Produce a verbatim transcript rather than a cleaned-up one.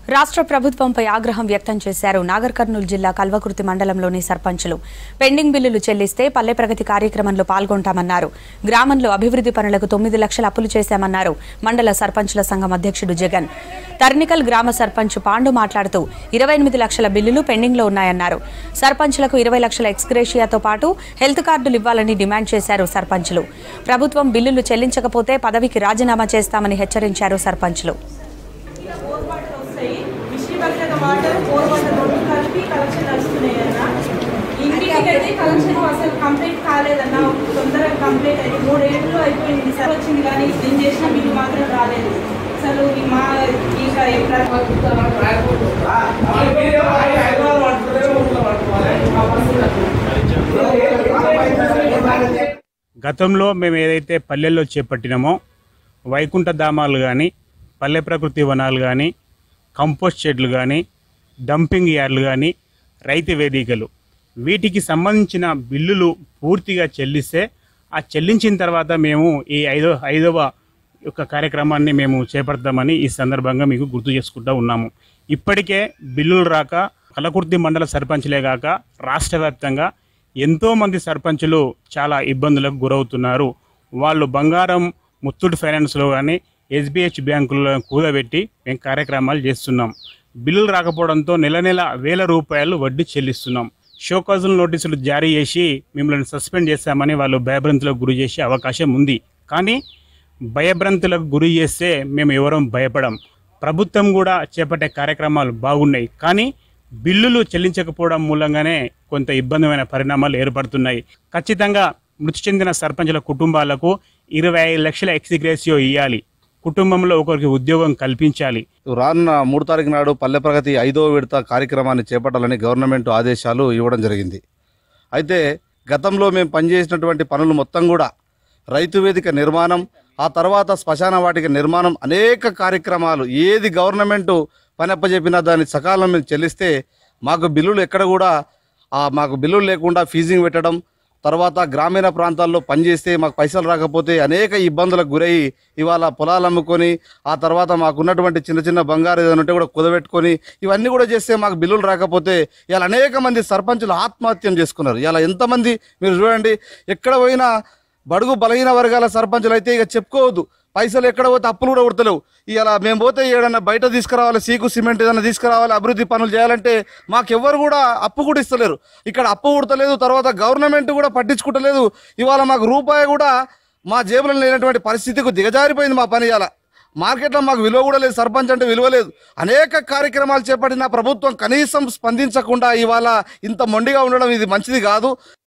రాష్ట్ర ప్రభుత్వంపై ఆగ్రహం వ్యక్తం చేశారు నాగర్ కర్నూలు జిల్లా కల్వకుర్తి మండలంలోని సర్పంచులు. పెండింగ్ బిల్లులు చెల్లిస్తే పల్లె ప్రగతి కార్యక్రమంలో పాల్గొంటామన్నారు. గ్రామంలో అభివృద్ధి పనులకు తొమ్మిది లక్షల అప్పులు చేశామన్నారు మండల సర్పంచుల సంఘం అధ్యక్షుడు జగన్. తర్నికల్ గ్రామ సర్పంచ్ పాండు మాట్లాడుతూ ఇరవై ఎనిమిది లక్షల బిల్లులు పెండింగ్లో ఉన్నాయన్నారు. సర్పంచులకు ఇరవై లక్షల ఎక్స్గ్రేషియాతో పాటు హెల్త్ కార్డులు ఇవ్వాలని డిమాండ్ చేశారు సర్పంచులు. ప్రభుత్వం బిల్లులు చెల్లించకపోతే పదవికి రాజీనామా చేస్తామని హెచ్చరించారు సర్పంచులు. వాటర్ ఫోర్ వాటర్ రెండు కలిపి కలెక్షన్ నడుస్తున్నాయన్న. ఇంటికైతే కలెక్షన్ అసలు కంప్లీట్ కాలేదన్న. తొందరగా కంప్లీట్ అయింది. మూడేళ్ళు అయిపోయింది సార్ వచ్చింది కానీ నేను చేసిన బిల్లు మాత్రం రాలేదు. అసలు మా గతంలో మేము ఏదైతే పల్లెల్లో చేపట్టినామో వైకుంఠ ధామాలు కానీ పల్లె ప్రకృతి వనాలు కానీ కంపోస్ట్ షెడ్లు కానీ డంపింగ్ యార్డులు కానీ రైతు వేదికలు వీటికి సంబంధించిన బిల్లులు పూర్తిగా చెల్లిస్తే ఆ చెల్లించిన తర్వాత మేము ఈ ఐదో ఐదవ యొక్క కార్యక్రమాన్ని మేము చేపడతామని ఈ సందర్భంగా మీకు గుర్తు చేసుకుంటూ ఉన్నాము. ఇప్పటికే బిల్లులు రాక కల్వకుర్తి మండల సర్పంచులే కాక రాష్ట్ర వ్యాప్తంగా ఎంతోమంది సర్పంచులు చాలా ఇబ్బందులకు గురవుతున్నారు. వాళ్ళు బంగారం ముత్తూట్ ఫైనాన్స్లో కానీ ఎస్బీహెచ్ బ్యాంకుల్లో కూడబెట్టి మేము కార్యక్రమాలు చేస్తున్నాం. బిల్లులు రాకపోవడంతో నెల నెల వేల రూపాయలు వడ్డీ చెల్లిస్తున్నాం. షోకాజుల నోటీసులు జారీ చేసి మిమ్మల్ని సస్పెండ్ చేస్తామని వాళ్ళు భయభ్రాంతులకు గురి చేసే అవకాశం ఉంది. కానీ భయభ్రాంతులకు గురి చేస్తే మేము ఎవరం భయపడం. ప్రభుత్వం కూడా చేపట్టే కార్యక్రమాలు బాగున్నాయి కానీ బిల్లులు చెల్లించకపోవడం మూలంగానే కొంత ఇబ్బందిమైన పరిణామాలు ఏర్పడుతున్నాయి. ఖచ్చితంగా మృతి చెందిన సర్పంచుల కుటుంబాలకు ఇరవై ఐదు లక్షల ఎక్స్గ్రేషియో ఇవ్వాలి. కుటుంబంలో ఒకరికి ఉద్యోగం కల్పించాలి. రానున్న మూడు తారీఖు నాడు పల్లె ప్రగతి ఐదవ విడత కార్యక్రమాన్ని చేపట్టాలని గవర్నమెంట్ ఆదేశాలు ఇవ్వడం జరిగింది. అయితే గతంలో మేము పనిచేసినటువంటి పనులు మొత్తం కూడా రైతు వేదిక నిర్మాణం, ఆ తర్వాత శ్మశాన వాటిక నిర్మాణం, అనేక కార్యక్రమాలు ఏది గవర్నమెంట్ పని అప్పచెప్పినా దాన్ని సకాలం మేము చెల్లిస్తే మాకు బిల్లులు ఎక్కడ కూడా మాకు బిల్లులు లేకుండా ఫీజింగ్ పెట్టడం, తర్వాత గ్రామీణ ప్రాంతాల్లో పనిచేస్తే మాకు పైసలు రాకపోతే అనేక ఇబ్బందులకు గురయ్యి ఇవాళ పొలాలు అమ్ముకొని ఆ తర్వాత మాకున్నటువంటి చిన్న చిన్న బంగారు ఏదైనా ఉంటే కూడా కుదబెట్టుకొని ఇవన్నీ కూడా చేస్తే మాకు బిల్లులు రాకపోతే ఇలా అనేక మంది సర్పంచులు ఆత్మహత్యం చేసుకున్నారు. ఇలా ఎంతమంది మీరు చూడండి, ఎక్కడ పోయినా బడుగు బలహీన వర్గాల సర్పంచులు అయితే ఇక చెప్పుకోవద్దు. పైసలు ఎక్కడ పోతే అప్పులు కూడా ఉడతలేవు. ఇలా మేము పోతే ఏడన్నా బయట తీసుకురావాలి, సీకు సిమెంట్ ఏదైనా తీసుకురావాలి, అభివృద్ధి పనులు చేయాలంటే మాకెవ్వరు కూడా అప్పు కూడా ఇస్తలేరు. ఇక్కడ అప్పు ఉడతలేదు, తర్వాత గవర్నమెంట్ కూడా పట్టించుకుంటలేదు. ఇవాళ మాకు రూపాయి కూడా మా జేబులో లేనటువంటి పరిస్థితికి దిగజారిపోయింది మా పని. ఇవాళ మార్కెట్లో మాకు విలువ కూడా లేదు, సర్పంచ్ అంటే విలువ లేదు. అనేక కార్యక్రమాలు చేపట్టిన ప్రభుత్వం కనీసం స్పందించకుండా ఇవాళ ఇంత మొండిగా ఉండడం ఇది మంచిది కాదు.